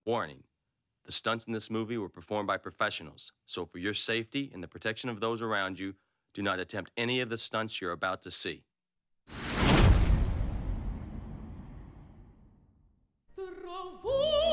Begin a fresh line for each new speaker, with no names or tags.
Warning, the stunts in this movie were performed by professionals, so for your safety and the protection of those around you, do not attempt any of the stunts you're about to see.
Bravo!